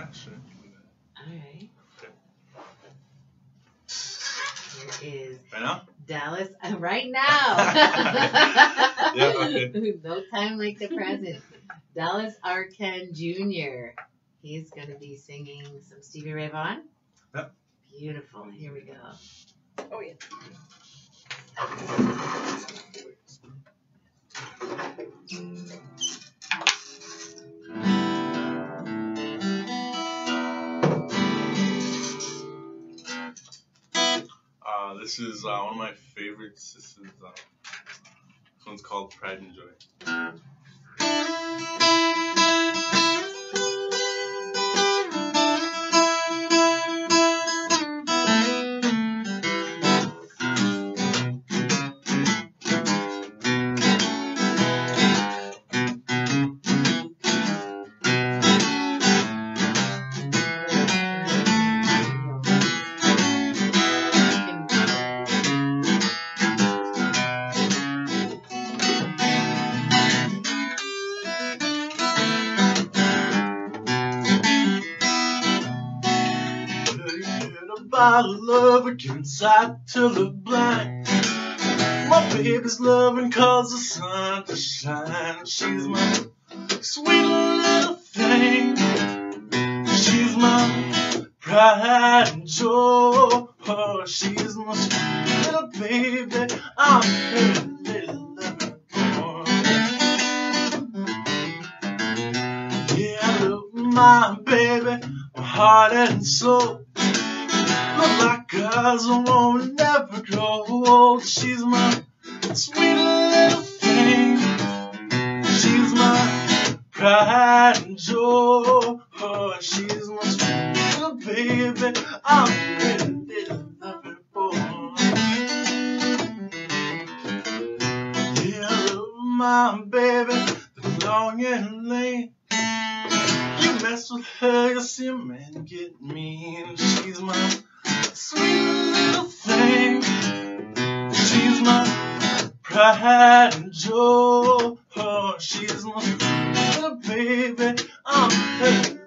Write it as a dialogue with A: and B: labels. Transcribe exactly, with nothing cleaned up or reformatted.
A: Yeah, sure.
B: All right.
A: Okay.
B: Here is
A: Right now?
B: Dallas. Uh, right now.
A: Yeah, okay.
B: No time like the present. Dallas Arcand Junior He's going to be singing some Stevie Ray Vaughan.
A: Yep.
B: Beautiful. Here we go.
C: Oh, yeah.
A: Uh, this is uh, one of my favorites. This is uh, this one's called Pride and Joy. Bottle of love against sight till the blind. My baby's loving cause the sun to shine. She's my sweet little thing. She's my pride and joy. Oh, she's my sweet little baby. I'm her little lover boy. Yeah, I love my baby, my heart and soul. Love like us won't never grow old. She's my sweet little thing. She's my pride and joy. Oh, she's my sweet little baby. I'm a little, little lover boy. Yeah, I love my baby, the long and late. You mess with her, you'll see a man get mean. She's my sweet little thing. She's my pride and joy. Oh, she's my little baby. I'm her